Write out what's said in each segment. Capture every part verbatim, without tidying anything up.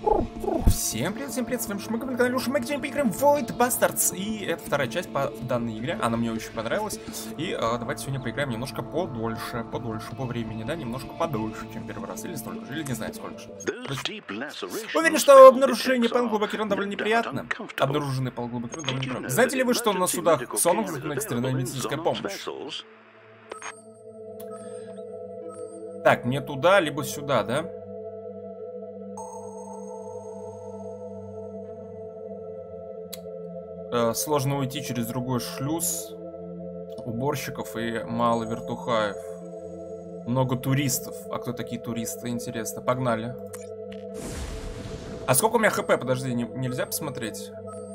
Всем привет, всем привет, с вами Шмык, на канале Шмык, сегодня поиграем в Void Bastards. И это вторая часть по данной игре, она мне очень понравилась. И э, давайте сегодня поиграем немножко подольше, подольше по времени, да, немножко подольше, чем первый раз. Или столько же, или не знаю сколько же. Уверен, что обнаружение палглубокий рун довольно неприятно. Обнаруженный палглубокий рун довольно неприятно. Знаете ли вы, что на судах Ксонов нужна экстренная медицинская помощь? Так, мне туда, либо сюда, да? Сложно уйти через другой шлюз. Уборщиков и мало вертухаев. Много туристов. А кто такие туристы? Интересно. Погнали. А сколько у меня хп? Подожди, не, нельзя посмотреть?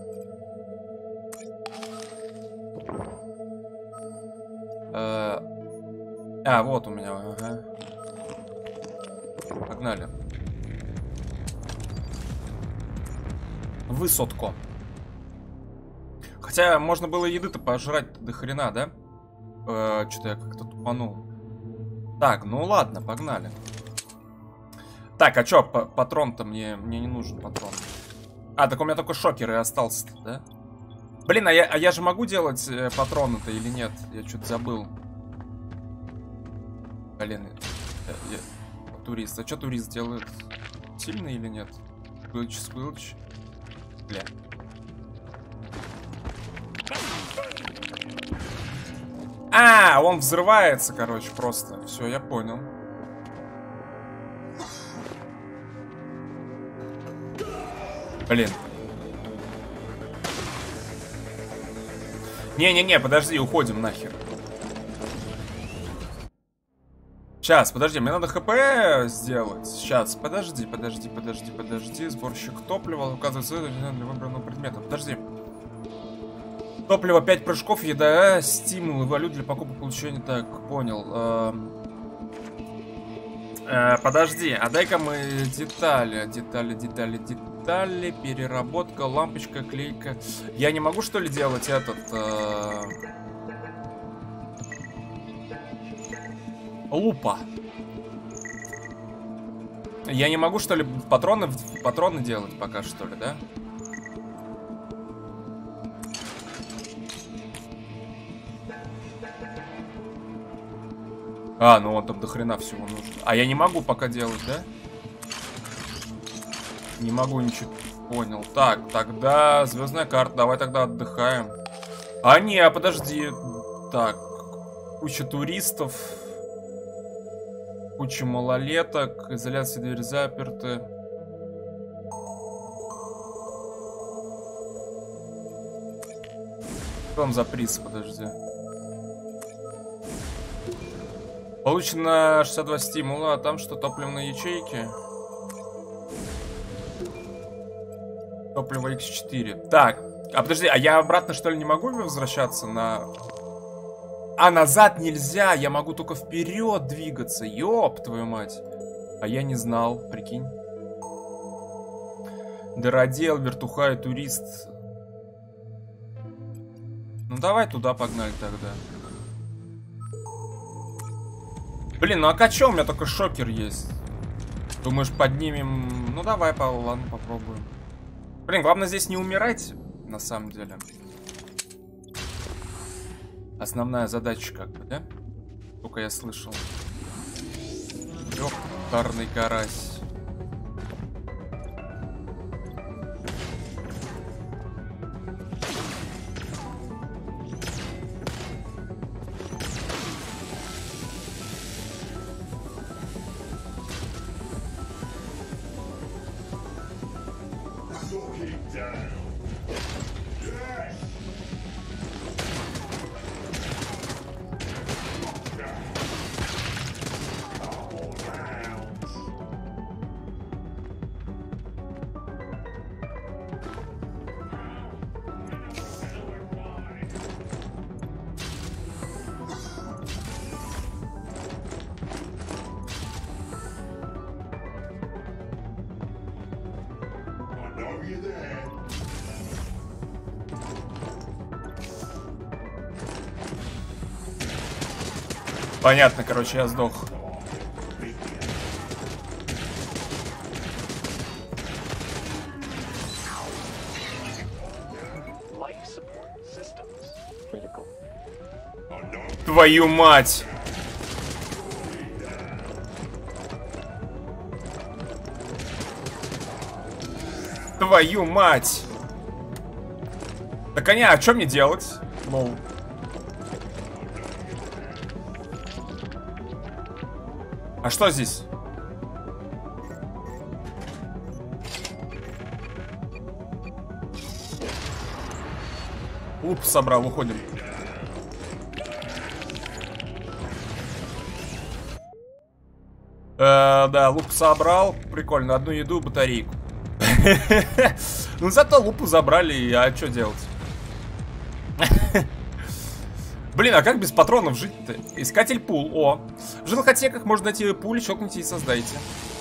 А, а вот у меня. Ага. Погнали. Высотко. Хотя можно было еды-то пожрать до хрена, да? Э, Что-то я как-то тупанул. Так, ну ладно, погнали. Так, а чё, патрон-то мне, мне не нужен патрон. А, так у меня только шокер и остался, да? Блин, а я, а я же могу делать э, патроны-то или нет? Я что-то забыл. Блин, я, я, турист. А что турист делает? Сильно или нет? Сквилч, сквилч. Бля. А, он взрывается, короче, просто. Все, я понял. Блин. Не-не-не, подожди, уходим нахер. Сейчас, подожди, мне надо хп сделать. Сейчас, подожди, подожди, подожди, подожди. Сборщик топлива указывается для выбранного предмета. Подожди. Топливо, пять прыжков, еда, стимулы, валют для покупки, получения. Так, понял. Э, э, подожди, а дай-ка мы детали, детали, детали, детали, переработка, лампочка, клейка. Я не могу, что ли, делать этот... Э... Лупа. Я не могу, что ли, патроны, патроны делать пока, что ли, да? А, ну он там до хрена всего нужно. А я не могу пока делать, да? Не могу ничего. Понял. Так, тогда звездная карта. Давай тогда отдыхаем. А не, а подожди. Так. Куча туристов. Куча малолеток. Изоляция, дверь заперты. Что там за приз, подожди. Получено шестьдесят два стимула, а там что, топливные ячейки? Топливо икс четыре. Так, а подожди, а я обратно что ли не могу возвращаться на... А назад нельзя, я могу только вперед двигаться, ёб твою мать. А я не знал, прикинь. Дыродел, вертухай, турист. Ну давай туда погнали тогда. Блин, ну а качё, у меня только шокер есть. Думаешь, поднимем... Ну давай, ладно, попробуем. Блин, главное здесь не умирать, на самом деле. Основная задача как бы, да? Только я слышал. Ёптарный карась. Понятно, короче, я сдох. Твою мать! Твою мать! Так, коня, а что мне делать? Лол. А что здесь? Луп собрал, уходим. Э, да, луп собрал. Прикольно, одну еду, батарейку. Ну зато лупу забрали, а что делать? Блин, а как без патронов жить-то? Искатель пул, о. В жилых отсеках можно найти пуль, щелкните и создайте.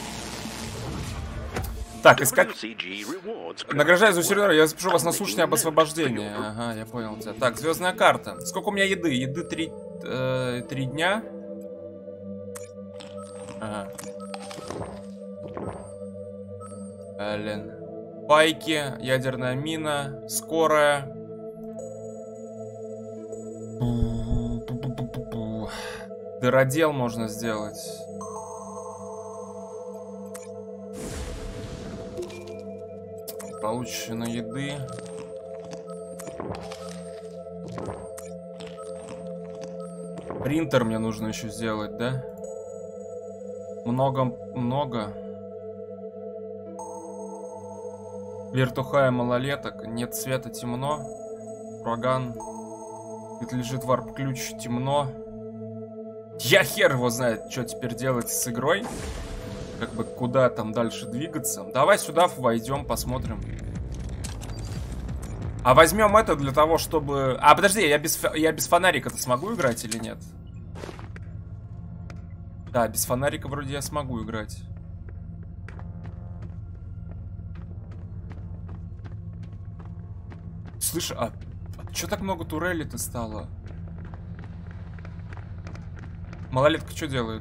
Так, искать... Награждаю за сервер, я запишу вас на слушание об освобождении. Ага, я понял тебя. Так, звездная карта. Сколько у меня еды? Еды три, э, три дня. Ага. Блин. Пайки, ядерная мина, скорая. Дыродел можно сделать. Получено еды. Принтер мне нужно еще сделать, да? Много-много. Вертухая малолеток. Нет света, темно. Ураган. Где-то лежит варп-ключ, темно. Я хер его знает, что теперь делать с игрой. Как бы куда там дальше двигаться. Давай сюда войдем, посмотрим. А возьмем это для того, чтобы... А, подожди, я без, я без фонарика-то смогу играть или нет? Да, без фонарика вроде я смогу играть. Слышь, а, а чё так много турелей-то стало? Малолетка что делает?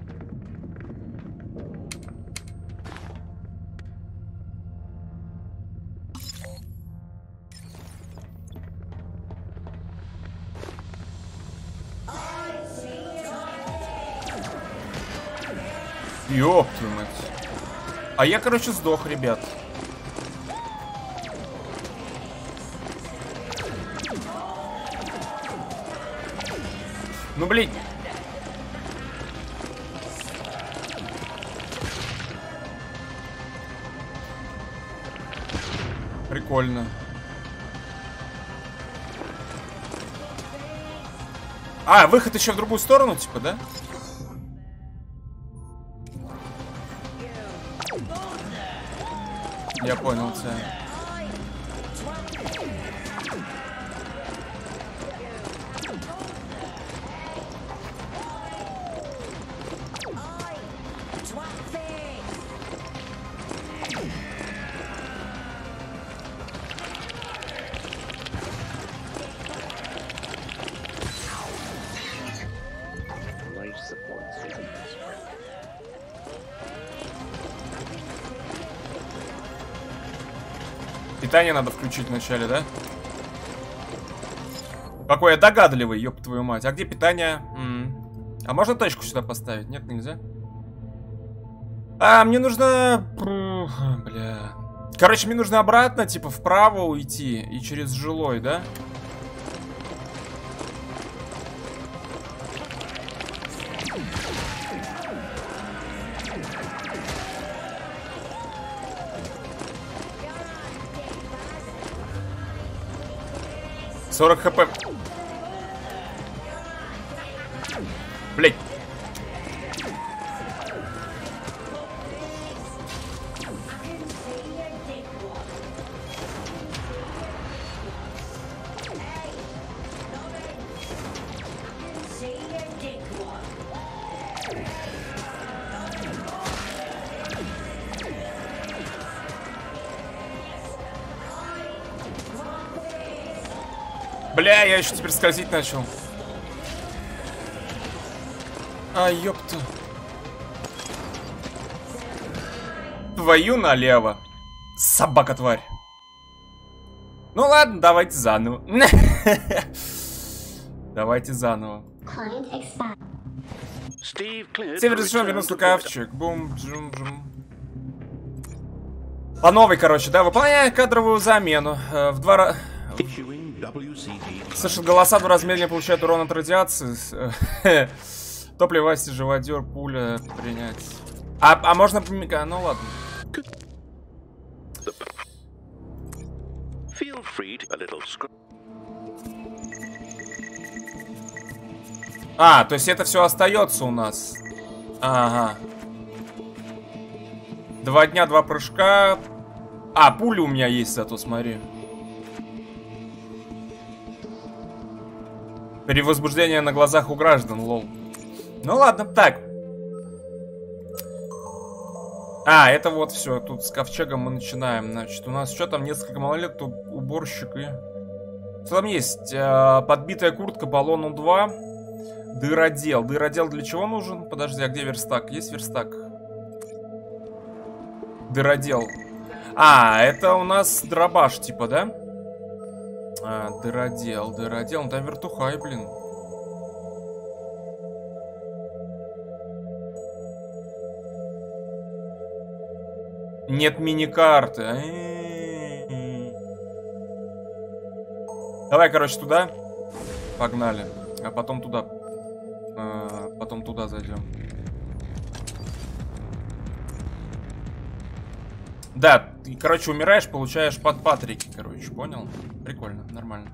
Ёб твою мать. А я, короче, сдох, ребят. Ну, блин. Прикольно. А, выход еще в другую сторону, типа, да? Я понял тебя. Питание надо включить вначале, да? Какой я догадливый, ёб твою мать. А где питание? М-м. А можно точку сюда поставить? Нет, нельзя. А, мне нужно... Бля. Короче, мне нужно обратно, типа, вправо уйти и через жилой, да? сорок хп. Блять. Бля, я еще теперь скользить начал. А, ёпта. Твою налево. Собака-тварь. Ну ладно, давайте заново. Давайте заново. Север разрешен вернулся лукавчик. Бум, джум, джум. По новой, короче, да, выполняя кадровую замену. Э, в два раза... Слышит голоса, в два раза медленнее получает урон от радиации. Топливо, живодер, пуля, принять. А, а можно... Ну ладно. А, то есть это все остается у нас. Ага. Два дня, два прыжка. А, пули у меня есть, зато смотри. Перевозбуждение на глазах у граждан, лол. Ну ладно, так. А, это вот все. Тут с ковчегом мы начинаем. Значит, у нас что там, несколько малолеток, уборщик и... Что там есть? Э, подбитая куртка, баллон У два. Дыродел. Дыродел для чего нужен? Подожди, а где верстак? Есть верстак? Дыродел. А, это у нас дробаш, типа, да? А, дыродел, дыродел. Ну там вертухай, блин. Нет мини-карты. Давай, короче, туда. Погнали. А потом туда. А, потом туда зайдем. Да, ты, короче, умираешь, получаешь под Патрики, короче, понял? Прикольно, нормально.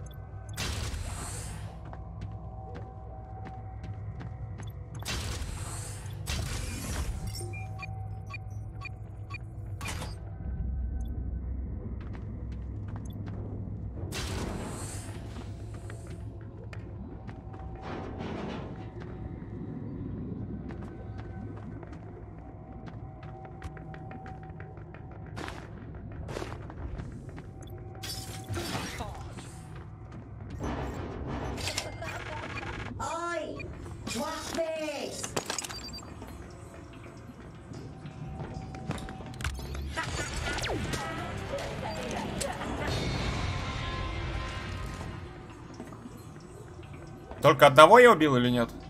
Только одного я убил или нет?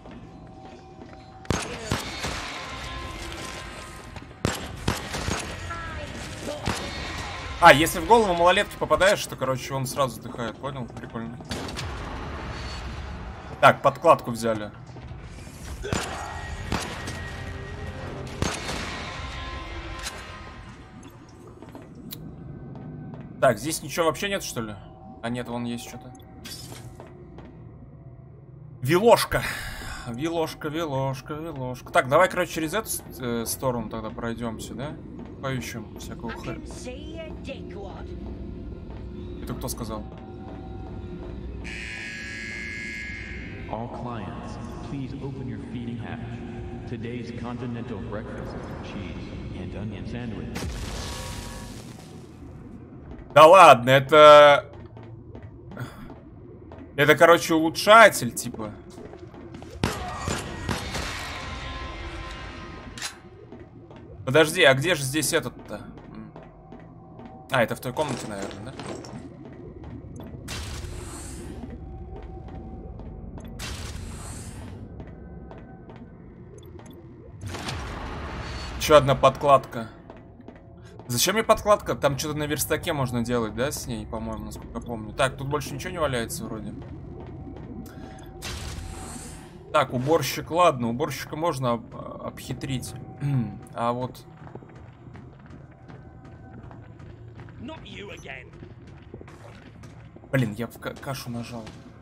А, если в голову малолетки попадаешь, то, короче, он сразу вздыхает. Понял? Прикольно. Так, подкладку взяли. Так, здесь ничего вообще нет, что ли? А нет, вон есть что-то. Виложка. Виложка, виложка, виложка. Так, давай, короче, через эту э, сторону тогда пройдемся, да? Поищем всякого хрена. Это кто сказал? All clients, please open your feeding hatch. Today's continental breakfast, cheese and onion sandwich. Да ладно, это... Это, короче, улучшатель, типа. Подожди, а где же здесь этот-то? А, это в той комнате, наверное, да? Еще одна подкладка. Зачем мне подкладка? Там что-то на верстаке можно делать, да, с ней, по-моему, насколько я помню. Так, тут больше ничего не валяется вроде. Так, уборщик, ладно, уборщика можно об обхитрить. А вот... Блин, я в кашу нажал.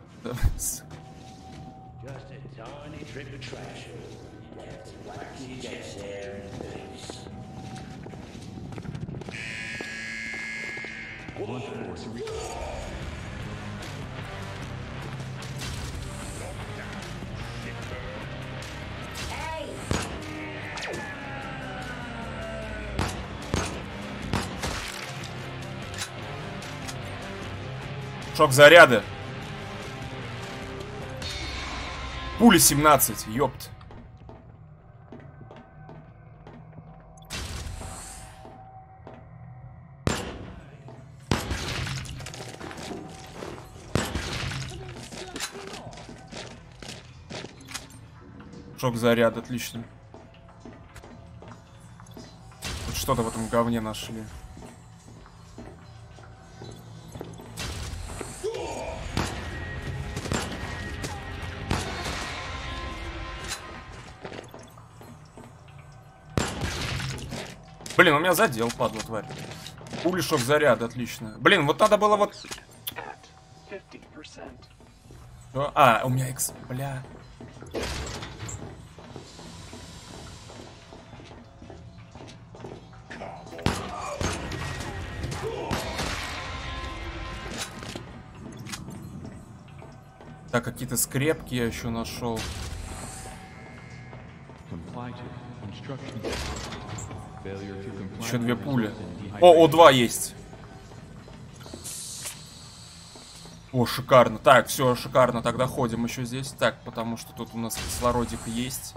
Шок заряда. Пули семнадцать, ёпт. Шок заряд, отлично. Вот что-то в этом говне нашли. Блин, у меня задел, падла, тварь. Пули, шок заряд, отлично. Блин, вот надо было вот... Что? А, у меня X, бля. Так, какие-то скрепки я еще нашел. Еще две пули. О, О два есть. О, шикарно. Так, все, шикарно. Тогда ходим еще здесь. Так, потому что тут у нас кислородик есть.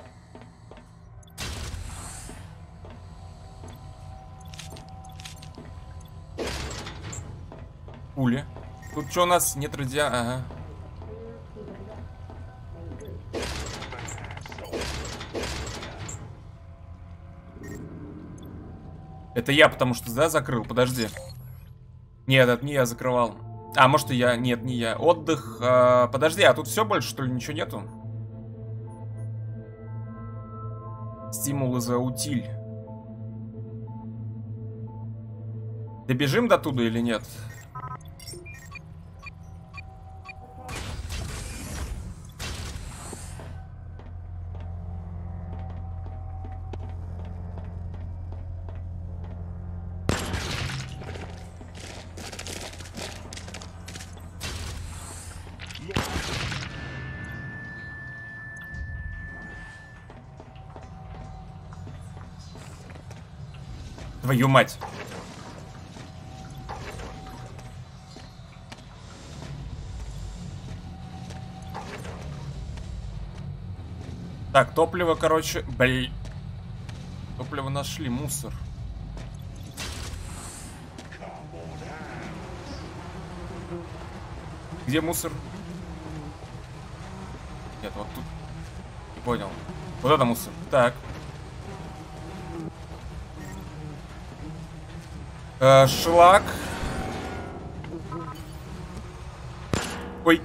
Пули. Тут что у нас? Нет радиа... Ага. Это я, потому что, да, закрыл? Подожди. Нет, это не я закрывал. А, может и я. Нет, не я. Отдых. А, подожди, а тут все больше, что ли? Ничего нету? Стимулы за утиль. Добежим до туда или нет? Твою мать. Так, топливо, короче... Блин. Топливо нашли, мусор. Где мусор? Нет, вот тут. Не понял. Вот это мусор. Так. Э, шлак. Ой.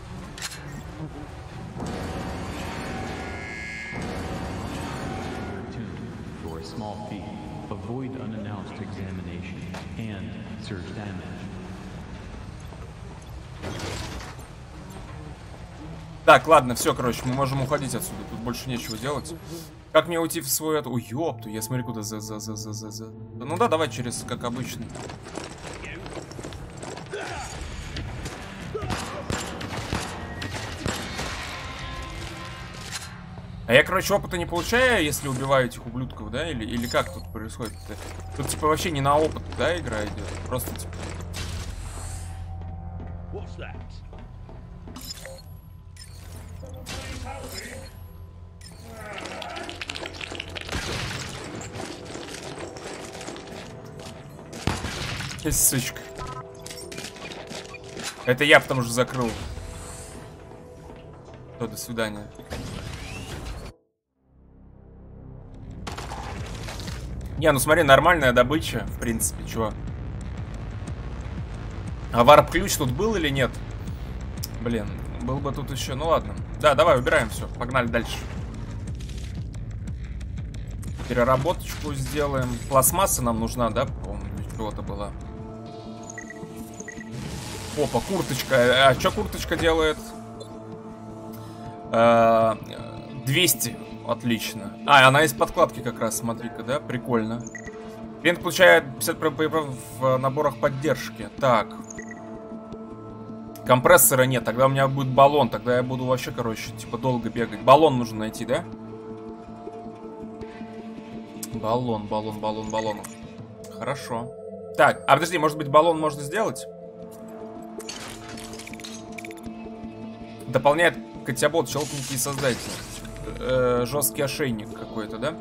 Так, ладно, все, короче, мы можем уходить отсюда. Тут больше нечего делать. Как мне уйти в свой... Ой, ёпту, я смотри, куда за, за, за, за, за, за. Ну да, давай через, как обычно. А я, короче, опыта не получаю, если убиваю этих ублюдков, да? Или, или как тут происходит-то? Тут, типа, вообще не на опыт, да, игра идет? Просто, типа... Сычка. Это я, потому что закрыл. Все, до свидания. Не, ну смотри, нормальная добыча, в принципе, чего. А варп-ключ тут был или нет? Блин, был бы тут еще. Ну ладно. Да, давай, убираем все. Погнали дальше. Переработочку сделаем. Пластмасса нам нужна, да? По-моему, чего-то была. Опа, курточка. А что курточка делает? А, двести. Отлично. А, она из подкладки как раз, смотри-ка, да? Прикольно. Клиент получает пятьдесят процентов в наборах поддержки. Так. Компрессора нет, тогда у меня будет баллон. Тогда я буду вообще, короче, типа долго бегать. Баллон нужно найти, да? Баллон, баллон, баллон, баллон. Хорошо. Так, а подожди, может быть баллон можно сделать? Дополняет котябот, щелкните и создайте. Э, жесткий ошейник какой-то, да?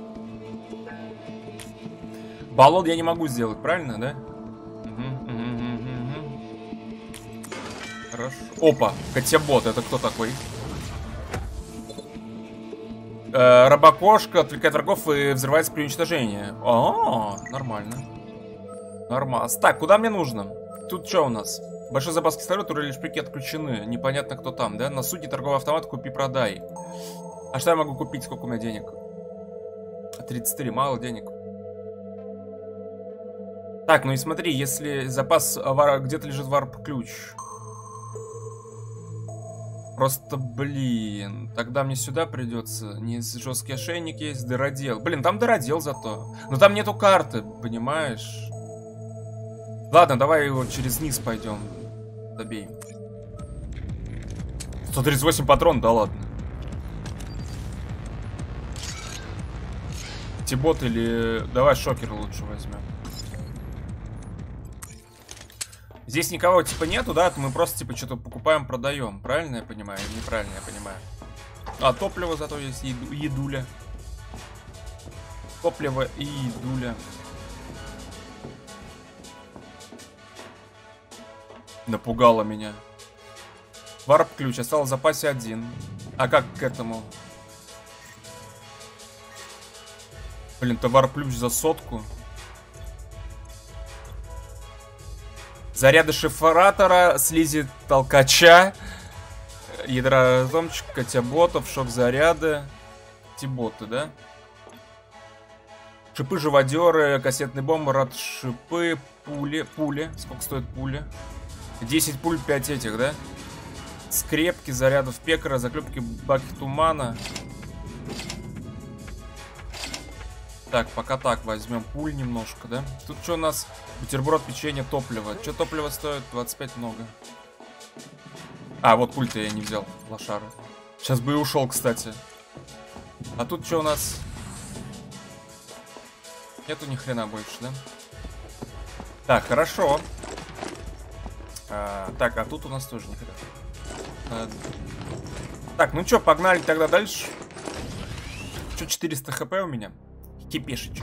Баллон я не могу сделать, правильно, да? Угу, угу, угу, угу. Хорошо. Опа, котябот, это кто такой? Э, рабокошка отвлекает врагов и взрывается при уничтожении. О, нормально. Нормально. Так, куда мне нужно? Тут что у нас? Большой запас кислорода, турели шприки отключены. Непонятно, кто там, да? На судне торговый автомат, купи-продай. А что я могу купить? Сколько у меня денег? тридцать три, мало денег. Так, ну и смотри, если запас где-то лежит варп-ключ. Просто, блин, тогда мне сюда придется. Не жесткий ошейник есть, дыродел. Блин, там дыродел зато. Но там нету карты, понимаешь? Ладно, давай его через низ пойдем. Добей. сто тридцать восемь патрон, да ладно. Тибот или... Давай шокер лучше возьмем. Здесь никого типа нету, да? Мы просто типа что-то покупаем, продаем. Правильно я понимаю? Или неправильно я понимаю? А топливо зато есть, еду, едуля. Топливо и едуля. Напугало меня. Варп-ключ. Осталось в запасе один. А как к этому? Блин, то варп-ключ за сотку. Заряды шифратора, слизи толкача, ядра разломчика, тиботов, шок-заряды. Тиботы, да? Шипы, живодеры, кассетные бомбы, рад шипы, пули. Пули. Сколько стоит пули? десять пуль, пять этих, да? Скрепки, зарядов пекара, заклепки, баки тумана. Так, пока так, возьмем пуль немножко, да? Тут что у нас? Бутерброд, печенье, топливо. Что топливо стоит? двадцать пять много. А, вот пуль-то я не взял, лошара. Сейчас бы и ушел, кстати. А тут что у нас? Нету ни хрена больше, да? Так, хорошо. А, так, а тут у нас тоже ни хрена. А, так, ну что, погнали тогда дальше. Что, четыреста хп у меня? Кипешечек.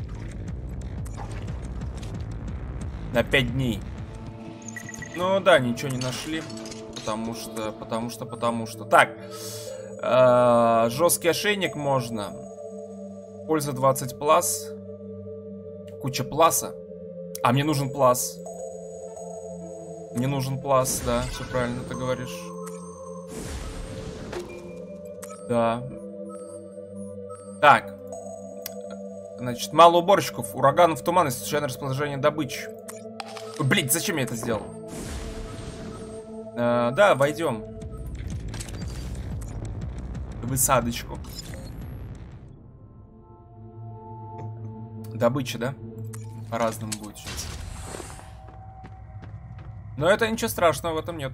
На пять дней. Ну да, ничего не нашли. Потому что, потому что, потому что. Так. Э-э, жесткий ошейник можно. Польза двадцать плас. Куча пласа. А мне нужен плас. Мне нужен плас, да. Все правильно ты говоришь. Да. Так. Значит, мало уборщиков, ураганов, туман и случайное расположение добычи. Блин, зачем я это сделал? Э, да, войдем. Высадочку. Добыча, да? По-разному будет сейчас. Но это ничего страшного в этом нету.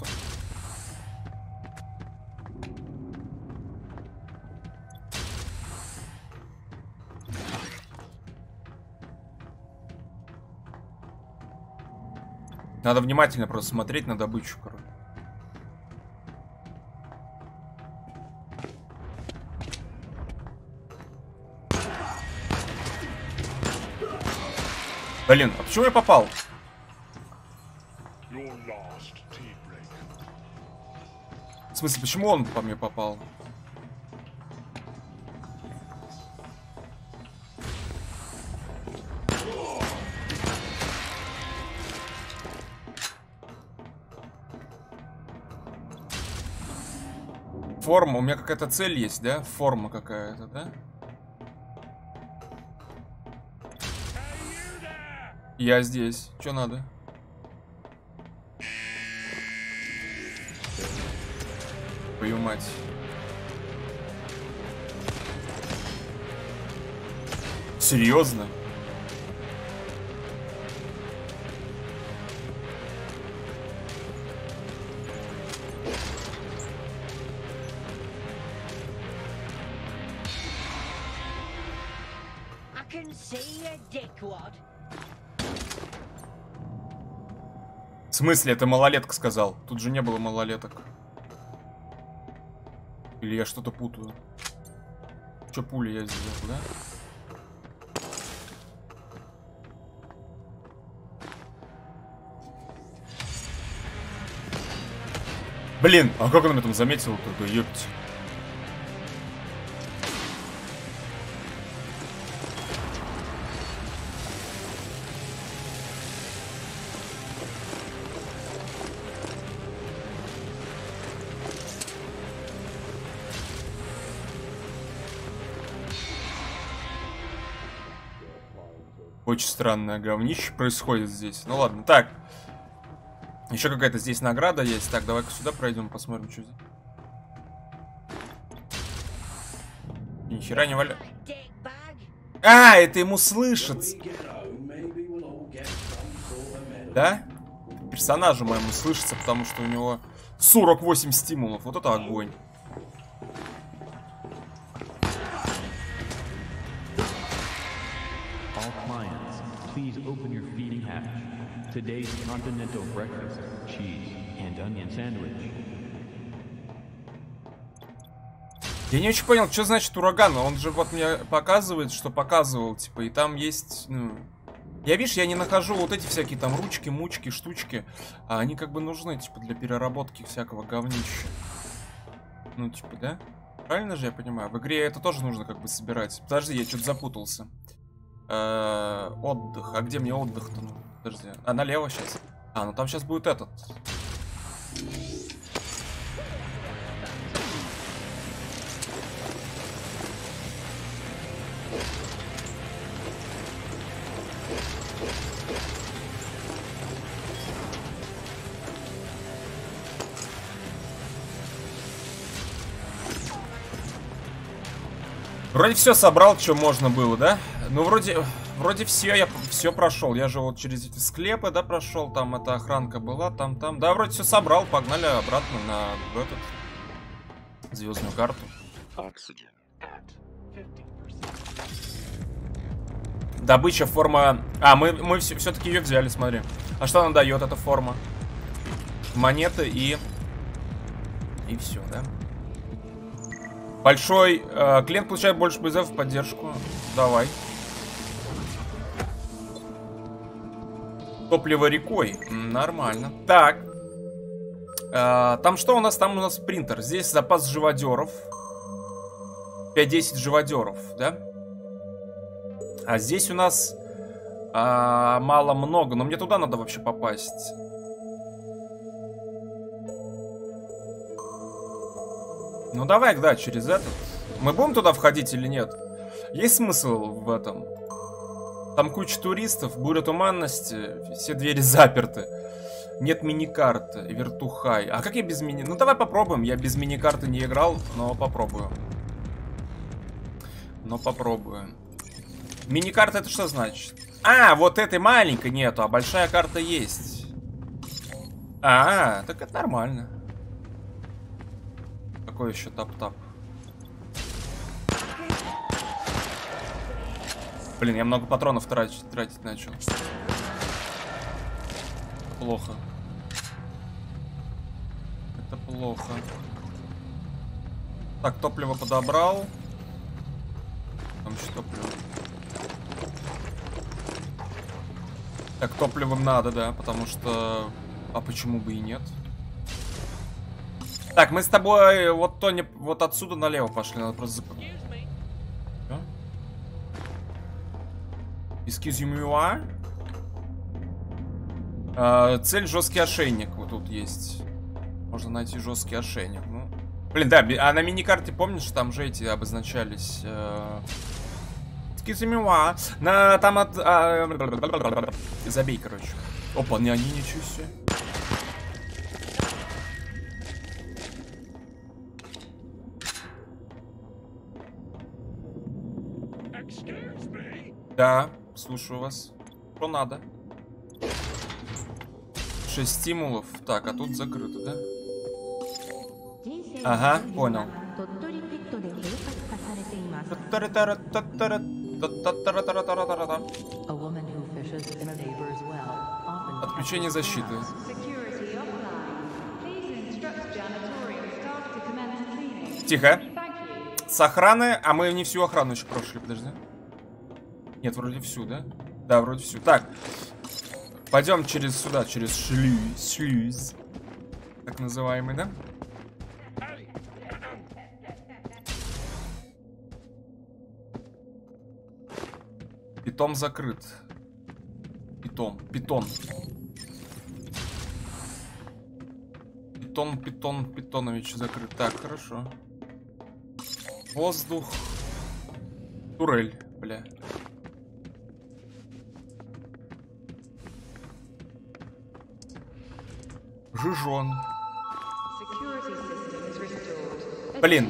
Надо внимательно просто смотреть на добычу, короче. Блин, а почему я попал? В смысле, почему он по мне попал? Форма, у меня какая-то цель есть, да? Форма какая-то, да? Я здесь. Что надо? Твою мать. Серьезно? В смысле, это малолетка сказал? Тут же не было малолеток. Или я что-то путаю? Че, пули я сделал, да? Блин, а как он меня там заметил-то? Да ёпть. Очень странное говнище происходит здесь. Ну ладно, так. Еще какая-то здесь награда есть. Так, давай-ка сюда пройдем, посмотрим, что здесь. Ни хера не валя. А, это ему слышится. Да? Персонажу моему слышится, потому что у него сорок восемь стимулов. Вот это огонь. All clients, please open your feeding hatch. Today's continental breakfast, cheese and onion sandwich. Я не очень понял, что значит ураган. Он же вот мне показывает, что показывал, типа, и там есть, ну... Я, видишь, я не нахожу вот эти всякие там ручки, мучки, штучки. А они как бы нужны, типа, для переработки всякого говнища. Ну, типа, да? Правильно же я понимаю? В игре это тоже нужно как бы собирать. Подожди, я что-то запутался. Э-э, отдых. А где мне отдых-то? Ну, подожди. А, налево сейчас. А, ну там сейчас будет этот. Вроде все собрал, что можно было, да? Ну, вроде, вроде все, я все прошел. Я же вот через эти склепы, да, прошел. Там эта охранка была, там, там. Да, вроде все собрал. Погнали обратно на в этот звездную карту. Добыча, форма. А, мы, мы все-таки ее взяли, смотри. А что она дает, эта форма? Монеты и. И все, да? Большой э, клиент получает больше призов в поддержку. Давай. Топливо рекой. Нормально. Так. Э, там что у нас? Там у нас принтер. Здесь запас живодеров. пять-десять живодеров, да? А здесь у нас э, мало-много. Но мне туда надо вообще попасть. Ну давай, да, через этот. Мы будем туда входить или нет? Есть смысл в этом? Там куча туристов, буря туманности, все двери заперты. Нет мини-карты, вертухай. А как я без мини... Ну давай попробуем, я без мини-карты не играл, но попробую. Но попробую. Мини-карта это что значит? А, вот этой маленькой нету, а большая карта есть. А, так это нормально. Какой еще тап-тап? Блин, я много патронов тратить, тратить начал. Плохо. Это плохо. Так, топливо подобрал. Там еще топливо. Так, топливом надо, да, потому что... А почему бы и нет? Так, мы с тобой вот Тони, вот отсюда налево пошли, надо просто запомнить. Excuse me, а, цель жесткий ошейник вот тут есть. Можно найти жесткий ошейник. Ну, блин, да, а на мини-карте помнишь, там же эти обозначались. Э... Excuse me, на там от. А... Забей, короче. Опа, не они, ничего себе. Да, слушаю вас. Что надо? Шесть стимулов. Так, а тут закрыто, да? Ага, понял. Отключение защиты. Тихо. С охраны, а мы не всю охрану еще прошли, подожди. Нет, вроде всю, да? Да, вроде всю. Так, пойдем через сюда, через шлюз, шлюз, так называемый, да? Питом закрыт. Питом, питон. Питон, питон, питонович закрыт. Так, хорошо. Воздух. Турель, бля. Жижон. Блин.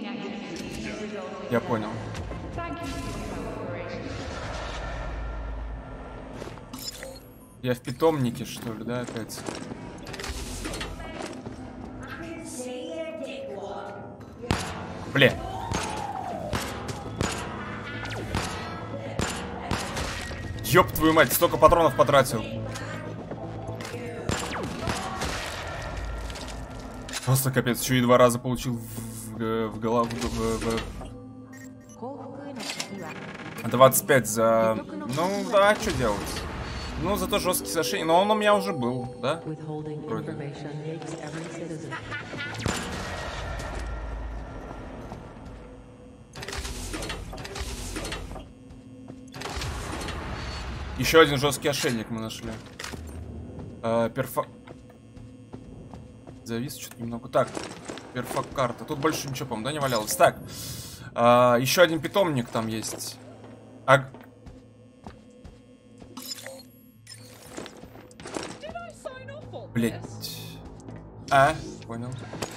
Я понял. Я в питомнике, что ли, да, опять? Блин. Ёб твою мать, столько патронов потратил. Просто капец, еще и два раза получил в, в, в голову. В, в... двадцать пять за... Ну да, что делать? Ну, зато жесткий сошей. Но он у меня уже был, да? Вроде. Еще один жесткий ошейник мы нашли. А, перфа... Завис что-то немного. Так, перфокарта. Тут больше ничего, по-моему, да, не валялось. Так, а, еще один питомник там есть. А... Блять. А, понял.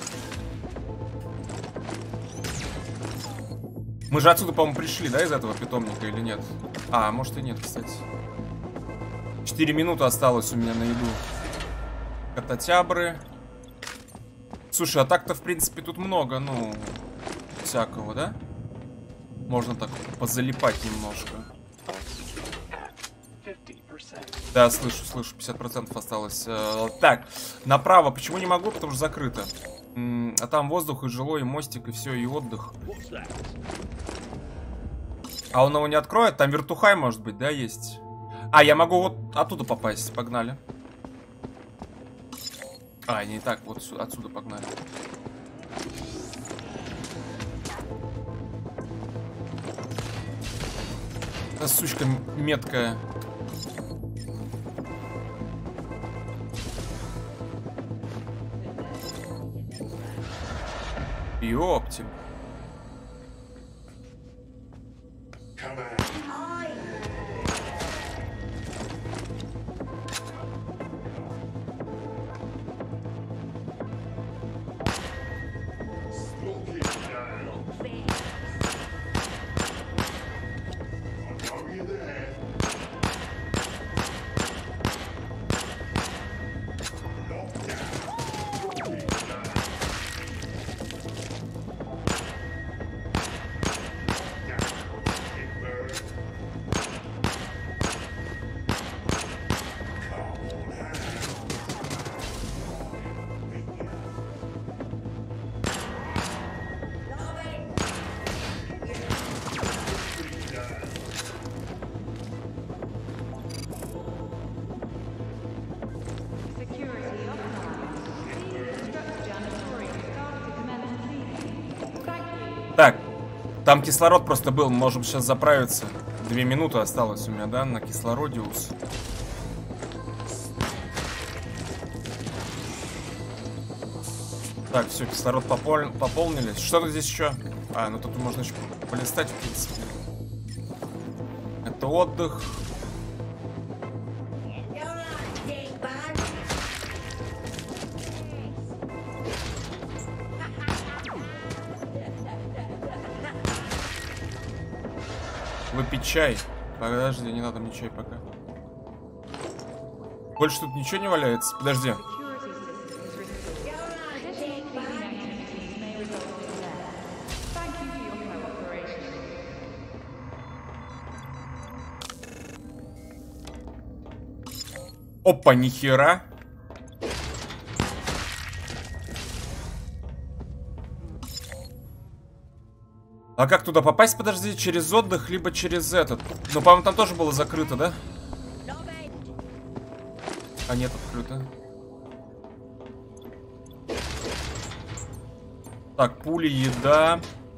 Мы же отсюда, по-моему, пришли, да, из этого питомника или нет? А, может и нет, кстати. Четыре минуты осталось у меня на еду. Кототябры. Слушай, а так-то, в принципе, тут много, ну, всякого, да? Можно так позалипать немножко. Да, слышу, слышу, пятьдесят процентов осталось. Так, направо почему не могу? Потому что закрыто. А там воздух и жилой, и мостик, и все, и отдых. А он его не откроет? Там вертухай, может быть, да, есть? А, я могу вот оттуда попасть. Погнали. А, не так, вот отсюда погнали. Эта сучка меткая. Ёптим. Так, там кислород просто был, мы можем сейчас заправиться. Две минуты осталось у меня, да, на кислородиус. Так, все, кислород попол... пополнили. Что-то здесь еще. А, ну тут можно еще полистать, в принципе. Это отдых. Выпить чай. Подожди, не надо мне чай пока. Больше тут ничего не валяется? Подожди. Опа, нихера. А как туда попасть, подожди, через отдых, либо через этот? Ну, по-моему, там тоже было закрыто, да? А нет, открыто. Так, пули, еда.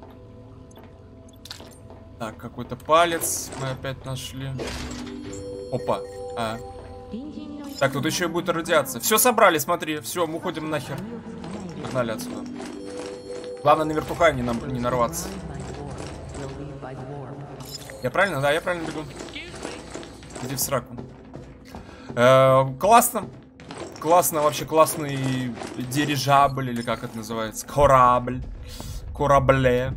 Так, какой-то палец мы опять нашли. Опа. А. Так, тут еще и будет радиация. Все собрали, смотри. Все, мы уходим нахер. Погнали отсюда. Главное на вертухай не, на... не нарваться. Я правильно? Да, я правильно бегу. Иди в сраку. Э-э, классно. классно, вообще классный дирижабль, или как это называется, корабль, корабле.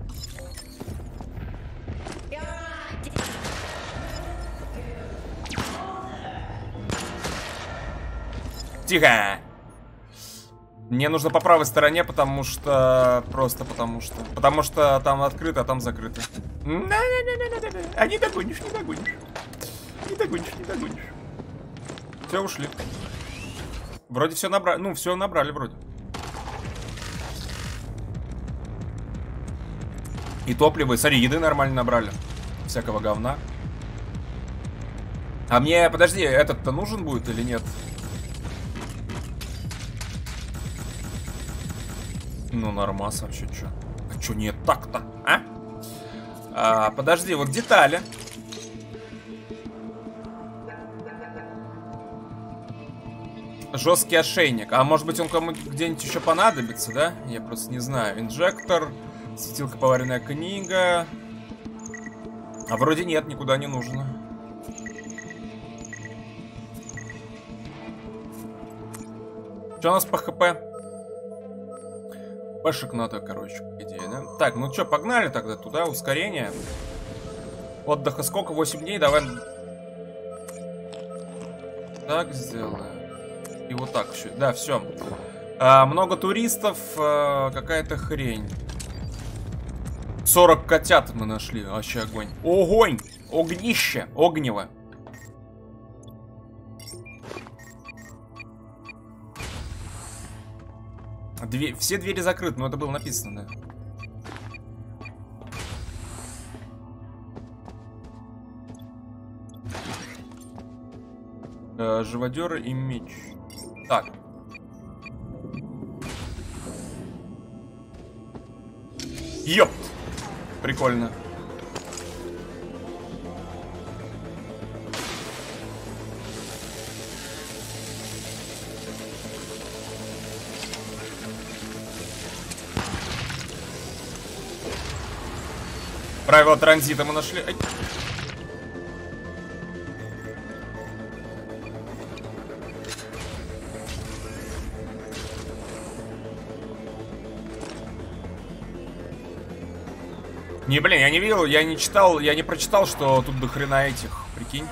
Тихо! Мне нужно по правой стороне, потому что... Просто потому что... Потому что там открыто, а там закрыто. А не догонишь, не догонишь. Не догонишь, не догонишь. Все, ушли. Вроде все набрали. Ну, все набрали вроде. И топливо, смотри, еды нормально набрали. Всякого говна. А мне, подожди, этот-то нужен будет или нет? Ну, нормас вообще, чё? А чё не так-то, а? а? Подожди, вот детали. Жесткий ошейник. А может быть он кому где-нибудь еще понадобится, да? Я просто не знаю. Инжектор, светилка поваренная книга. А вроде нет, никуда не нужно. Что у нас по ХП? Пэшек надо, короче, по идее, да? Так, ну что, погнали тогда туда, ускорение. Отдыха сколько? восемь дней, давай. Так сделаем. И вот так еще. Да, все. А, много туристов, а, какая-то хрень. сорок котят мы нашли. Вообще огонь. Огонь! Огнище! Огнево. Дверь, все двери закрыты, но это было написано, да. Э, живодеры и меч. Так. Ёпт! Прикольно. Правила транзита мы нашли. Ай. Не, блин, я не видел, я не читал, я не прочитал, что тут до хрена этих, прикинь.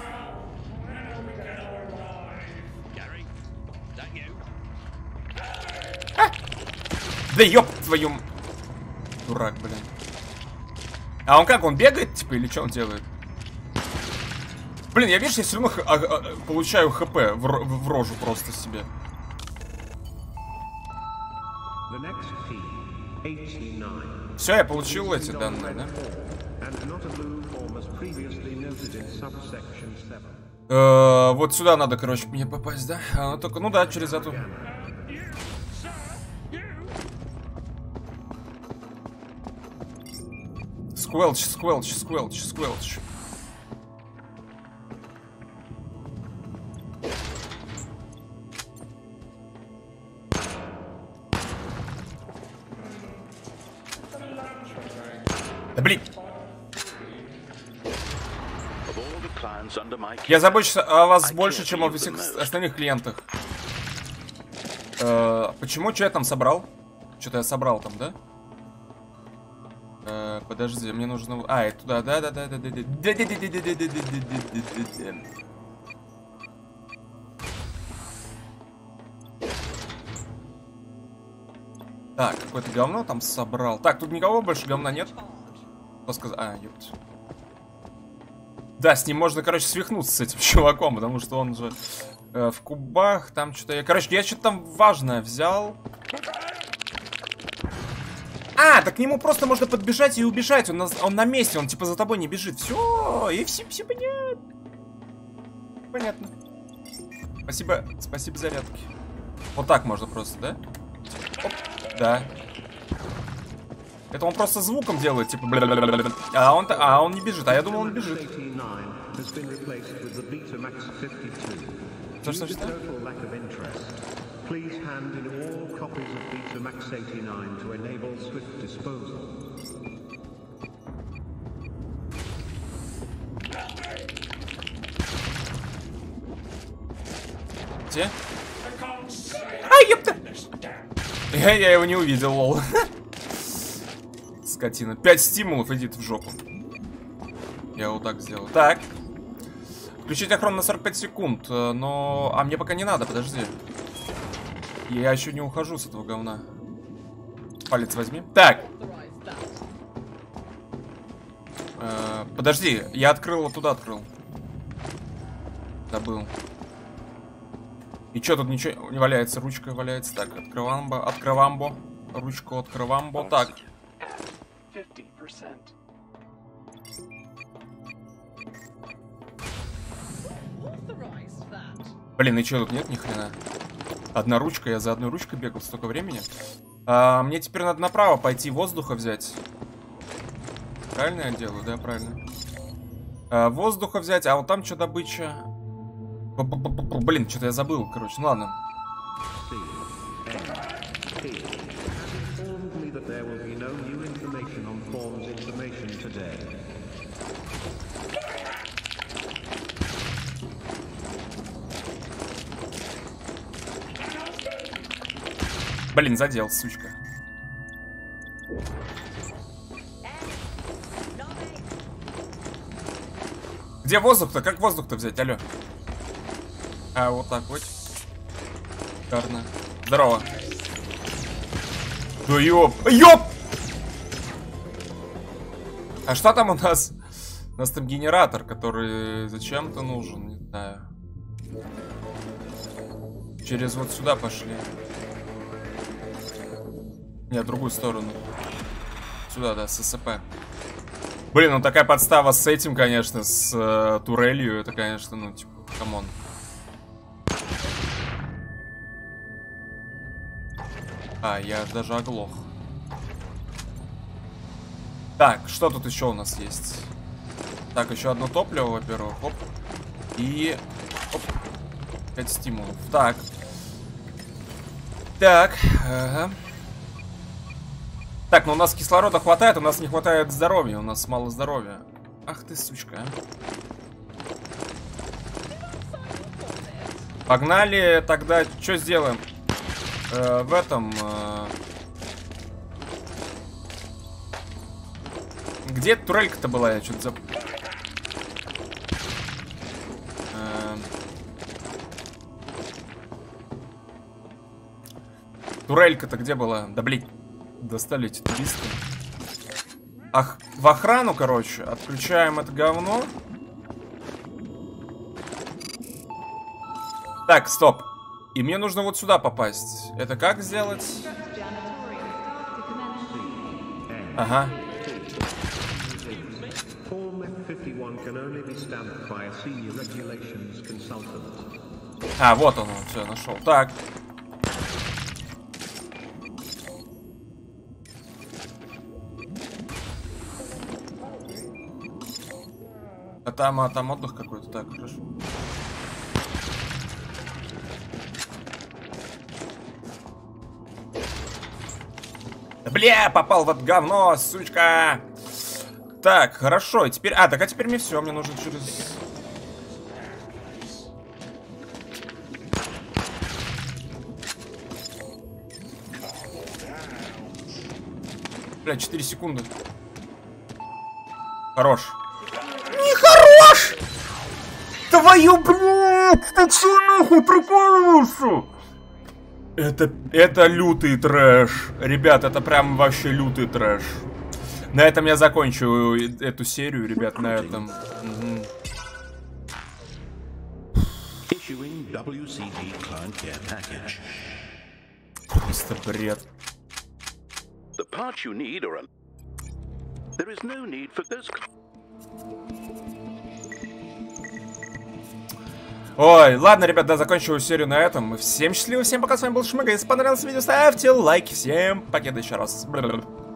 А! Да ёб твою... Дурак, блин. А он как, он бегает, типа, или что он делает? Блин, я, видишь, я все равно а, а, получаю хп в, в, в рожу просто себе. Все, я получил эти данные, да? Э, вот сюда надо, короче, мне попасть, да? А, только, ну да, через эту. Сквелч, сквелч, сквелч, сквелч. Да блин. Я забочусь о вас больше, чем о всех остальных клиентах. Э, почему? Что я там собрал? Что-то я собрал там, да? Э, подожди, мне нужно... А, это туда, да-да-да-да-да-да. Так, какое-то говно там собрал. Так, тут никого больше говна нет? Кто сказал? А, ёпть. Да, с ним можно, короче, свихнуться с этим чуваком, потому что он же э, в кубах, там что-то... Я, короче, я что-то там важное взял. А, так к нему просто можно подбежать и убежать. Он на, он на месте, он типа за тобой не бежит. Все, и все, все понятно. Понятно. Спасибо, спасибо зарядки. Вот так можно просто, да? Оп, да. Это он просто звуком делает, типа, бля-бля-бля-бля. А он, а он не бежит, а я думал, он бежит. Что, что, что? Please hand in all copies of Betamax eighty-nine to enable swift disposal. Где? ёпта! Я, я его не увидел, лол. Скотина. Пять стимулов, идите в жопу. Я вот так сделал. Так. Включить охрану на сорок пять секунд. Но... А мне пока не надо, подожди. Я еще не ухожу с этого говна. Палец возьми. Так. Э, подожди, я открыл, вот туда открыл. Забыл. И что тут ничего не валяется? Ручка валяется. Так, открывамбо, открывамбо. Ручку открывамбо. Так. Блин, и что тут нет ни хрена? Одна ручка, я за одной ручкой бегал столько времени. А, мне теперь надо направо пойти, воздуха взять. Правильно я делаю? Да, правильно. А, воздуха взять, а вот там что добыча? Блин, что-то я забыл, короче, ну ладно. Блин, задел, сучка. Где воздух-то? Как воздух-то взять? Алло. А, вот так вот. Шикарно. Здорово. Да ёп. Ёп! А что там у нас? У нас там генератор, который зачем-то нужен, не знаю. Через вот сюда пошли. Нет, в другую сторону. Сюда, да, с ССП. Блин, ну такая подстава с этим, конечно, с э, турелью. Это, конечно, ну, типа, камон. А, я даже оглох. Так, что тут еще у нас есть? Так, еще одно топливо, во-первых. Оп. И... Оп. пять стимулов. Так. Так. Ага. Так, ну у нас кислорода хватает, у нас не хватает здоровья, у нас мало здоровья. Ах ты, сучка. Погнали, тогда что сделаем? Э, в этом... Э... Где турелька-то была? Я что-то забыл. Э... Турелька-то где была? Да блин. Достали эти туристы. Ах, в охрану, короче, отключаем это говно. Так, стоп. И мне нужно вот сюда попасть. Это как сделать? Ага. А, вот он, он все, нашел. Так. А там, а там отдых какой-то, так, хорошо. Бля, попал в это говно, сучка. Так, хорошо, и теперь... А, так, а теперь мне все, мне нужно через... Бля, четыре секунды. Хорош. Нехорош! Твою, блядь! Ты чё нахуй прикалываешься? Это, это лютый трэш. Ребят, это прям вообще лютый трэш. На этом я закончу эту серию, ребят, на этом. Угу. Просто бред. Ой, ладно, ребят, да, закончу серию на этом. Всем счастливо, всем пока, с вами был Шмыга. Если понравилось видео, ставьте лайки. Всем покеда еще раз. Бля-бля-бля.